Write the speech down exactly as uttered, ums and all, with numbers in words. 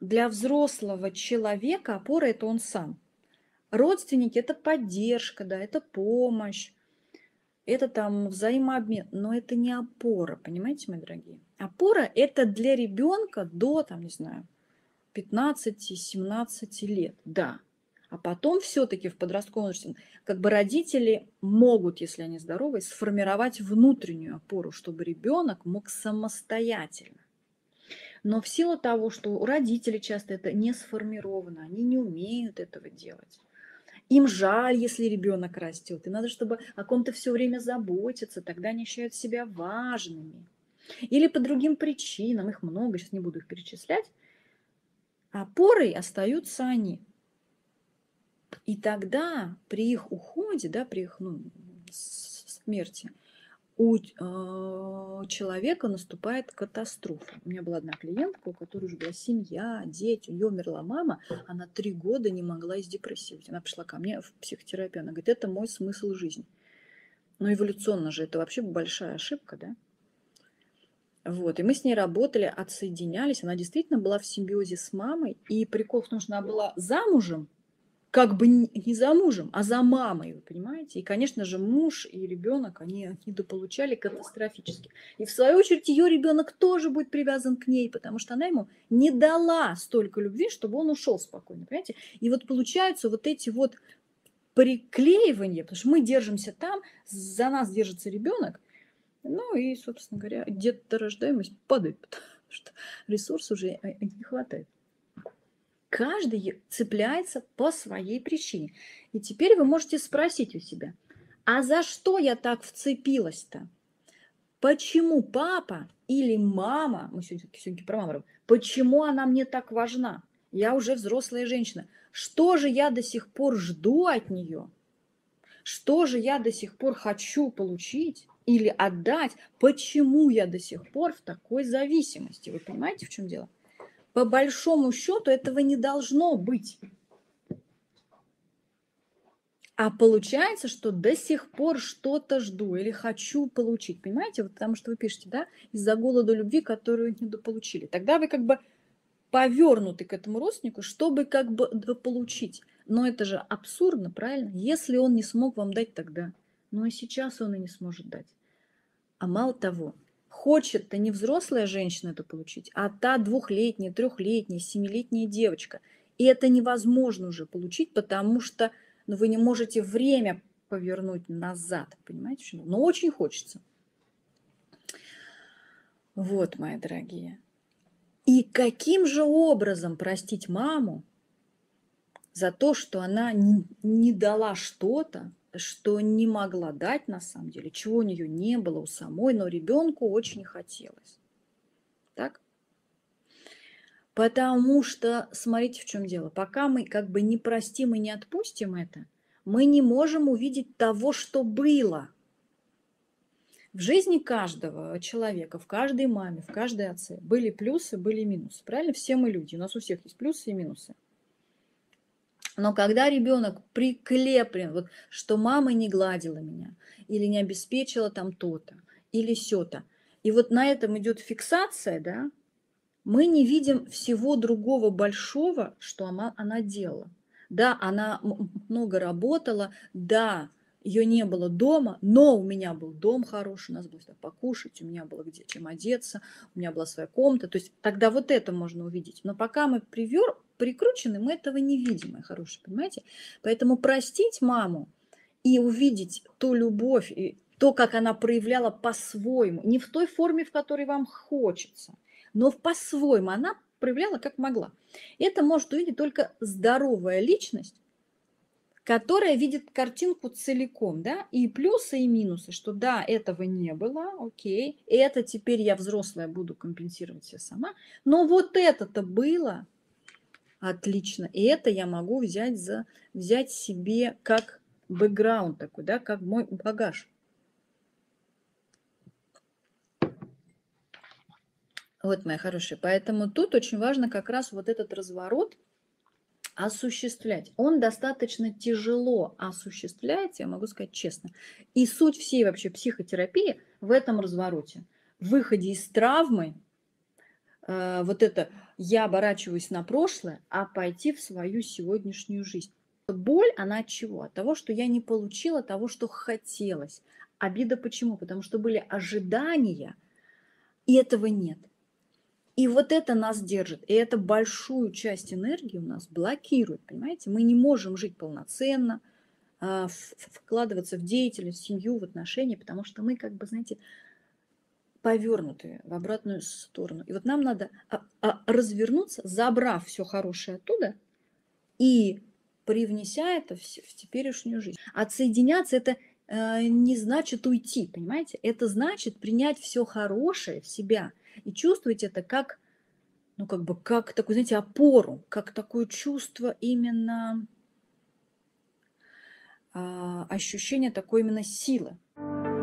Для взрослого человека опора – это он сам. Родственники – это поддержка, да, это помощь, это там взаимообмен, но это не опора, понимаете, мои дорогие? Опора – это для ребенка до, там, не знаю, пятнадцати-семнадцати лет, да. А потом все-таки в подростковом возрасте как бы родители могут, если они здоровы, сформировать внутреннюю опору, чтобы ребенок мог самостоятельно. Но в силу того, что у родителей часто это не сформировано, они не умеют этого делать. Им жаль, если ребенок растет, и надо, чтобы о ком-то все время заботиться, тогда они ощущают себя важными. Или по другим причинам, их много, сейчас не буду их перечислять, опорой остаются они. И тогда при их уходе, да, при их ну, смерти, у э, человека наступает катастрофа. У меня была одна клиентка, у которой уже была семья, дети, у нее умерла мама, она три года не могла из депрессии выйти. Она пришла ко мне в психотерапию, она говорит, это мой смысл жизни. Но эволюционно же это вообще большая ошибка, да? Вот, и мы с ней работали, отсоединялись, она действительно была в симбиозе с мамой, и прикол в том, что она была замужем, как бы не за мужем, а за мамой, вы понимаете? И, конечно же, муж и ребенок, они недополучали катастрофически. И, в свою очередь, ее ребенок тоже будет привязан к ней, потому что она ему не дала столько любви, чтобы он ушел спокойно, понимаете? И вот получаются вот эти вот приклеивания, потому что мы держимся там, за нас держится ребенок, ну и, собственно говоря, деторождаемость падает, потому что ресурсов уже не хватает. Каждый цепляется по своей причине. И теперь вы можете спросить у себя, а за что я так вцепилась-то? Почему папа или мама, мы сегодня, сегодня про маму, почему она мне так важна? Я уже взрослая женщина. Что же я до сих пор жду от нее? Что же я до сих пор хочу получить или отдать? Почему я до сих пор в такой зависимости? Вы понимаете, в чем дело? По большому счету этого не должно быть. А получается, что до сих пор что-то жду или хочу получить. Понимаете? Вот потому что вы пишете, да, из-за голода любви, которую недополучили. Тогда вы как бы повернуты к этому родственнику, чтобы как бы получить. Но это же абсурдно, правильно? Если он не смог вам дать тогда, ну и сейчас он и не сможет дать. А мало того, хочет-то не взрослая женщина это получить, а та двухлетняя, трехлетняя, семилетняя девочка. И это невозможно уже получить, потому что ну, вы не можете время повернуть назад, понимаете? Но очень хочется. Вот, мои дорогие. И каким же образом простить маму за то, что она не, не дала что-то, что не могла дать на самом деле, чего у нее не было у самой, но ребенку очень хотелось. Так? Потому что, смотрите, в чем дело. Пока мы как бы не простим и не отпустим это, мы не можем увидеть того, что было. В жизни каждого человека, в каждой маме, в каждой отце были плюсы, были минусы. Правильно? Все мы люди, у нас у всех есть плюсы и минусы. Но когда ребенок прикреплен, вот, что мама не гладила меня, или не обеспечила там то-то, или сё-то, и вот на этом идет фиксация, да, мы не видим всего другого большого, что она, она делала. Да, она много работала, да, ее не было дома, но у меня был дом хороший, у нас было что покушать, у меня было где чем одеться, у меня была своя комната. То есть тогда вот это можно увидеть. Но пока мы привер, прикручены, мы этого не видим, мои хорошие, понимаете? Поэтому простить маму и увидеть ту любовь, и то, как она проявляла по-своему, не в той форме, в которой вам хочется, но по-своему она проявляла как могла. Это может увидеть только здоровая личность, которая видит картинку целиком, да, и плюсы, и минусы, что да, этого не было, окей, это теперь я взрослая буду компенсировать себе сама, но вот это-то было отлично, и это я могу взять, за, взять себе как бэкграунд такой, да, как мой багаж. Вот, моя хорошая, поэтому тут очень важно как раз вот этот разворот осуществлять. Он достаточно тяжело осуществляется, я могу сказать честно. И суть всей вообще психотерапии в этом развороте. В выходе из травмы, э, вот это я оборачиваюсь на прошлое, а пойти в свою сегодняшнюю жизнь. Боль, она от чего? От того, что я не получила того, что хотелось. Обида почему? Потому что были ожидания, и этого нет. И вот это нас держит, и это большую часть энергии у нас блокирует, понимаете? Мы не можем жить полноценно, а, в- в- вкладываться в деятельность, в семью, в отношения, потому что мы, как бы, знаете, повернутые в обратную сторону. И вот нам надо а, а, развернуться, забрав все хорошее оттуда и привнеся это в, с- в теперешнюю жизнь. Отсоединяться это э, не значит уйти, понимаете? Это значит принять все хорошее в себя и чувствовать это как, ну, как бы, как такую, знаете, опору, как такое чувство именно, а, ощущение такой именно силы.